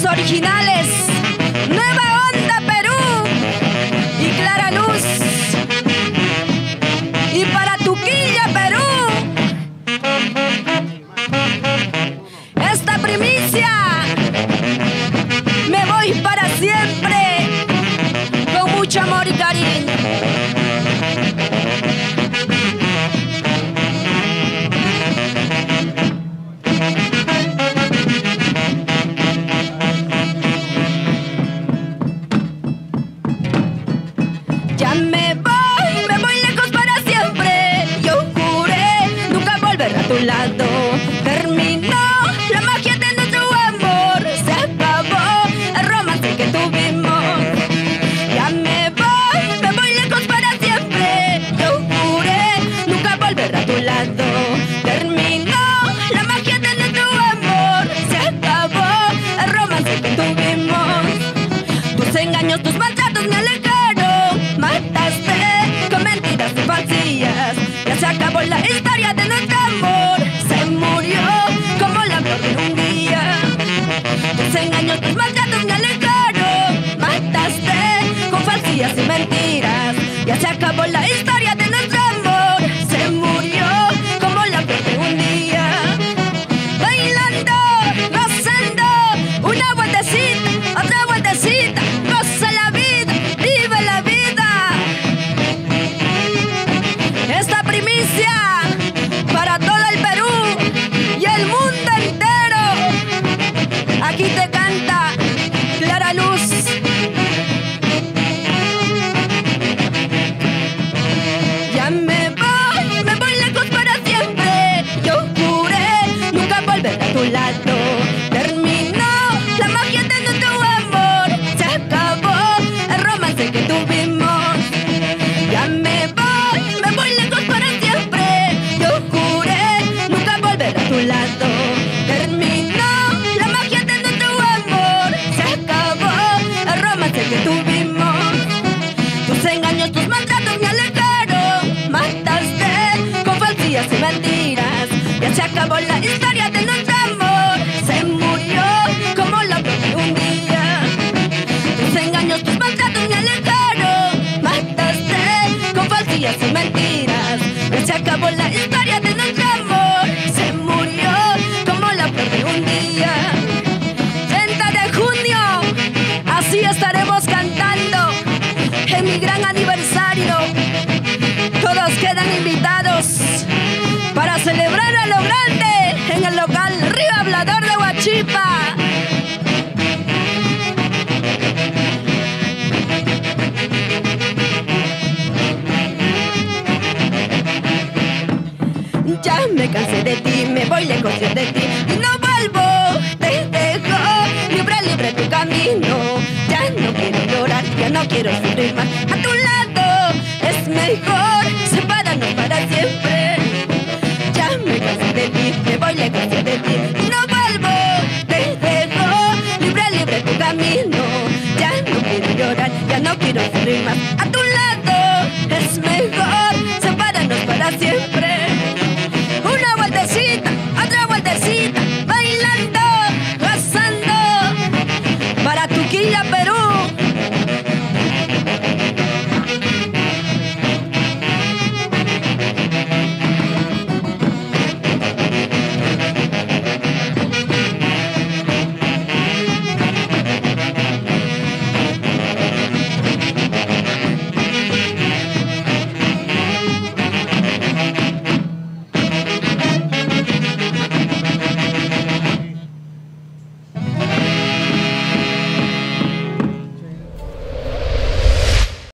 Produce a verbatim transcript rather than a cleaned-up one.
los originales, Nueva Onda Perú y Clara Luz. Y para Tuquilla, Perú, esta primicia, me voy para siempre, con mucho amor y cariño. Ya me voy, me voy lejos para siempre. Yo juré nunca volver a tu lado. Terminó la magia de nuestro amor. Se acabó el romance que tuvimos. Ya me voy, me voy lejos para siempre. Yo juré nunca volver a tu lado. Terminó la magia de nuestro amor. Se acabó el romance que tuvimos. Tus engaños, tus maltratos me alejaron. Mataste con mentiras y falsías. Ya se acabó la historia de nuestro amor. Se murió como la flor de un día. Tus engaños, tus maltratos me alejaron. Mataste con falsías y mentiras. Ya se acabó la historia de nuestro amor. Se murió como la flor de un día. Bailando, gozando, una vueltecita, otra vueltecita. Goza la vida, vive la vida. Esta primicia para todo el Perú y el mundo entero. Aquí te canta Clara Luz. Ya me voy, me voy lejos para siempre. Yo juré nunca volver a tu lado. Terminó la magia de nuestro amor. Se acabó el romance que tuvimos. Ya me voy, me voy lejos para siempre. Yo juré nunca volver a tu lado. Terminó la magia de nuestro amor. Se acabó el romance que tuvimos. Tus engaños, tus maltratos me alejaron. Mataste con falsías y mentiras. Ya se acabó la historia de nuestro amor. Se murió como la flor de un día. Tus engaños, tus maltratos me alejaron. Mataste con falsías y mentiras. Ya se acabó la historia de nuestro amor. Se murió como la flor de un día. treinta de junio, así estaremos cantando en mi gran aniversario. Todos quedan invitados para celebrar a lo grande en el local Río Hablador de Huachipa. Ya me cansé de ti, me voy lejos yo de ti y no vuelvo. Te dejo libre, libre tu camino. Ya no quiero llorar, ya no quiero sufrir más. A tu lado es mejor separarnos para siempre. Ya me cansé de ti, me voy lejos yo de ti y no vuelvo. Te dejo libre, libre tu camino. Ya no quiero llorar, ya no quiero sufrir más. A